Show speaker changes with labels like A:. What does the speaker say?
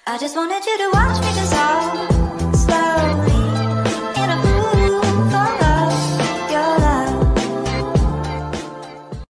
A: I just wanted you to watch me dissolve.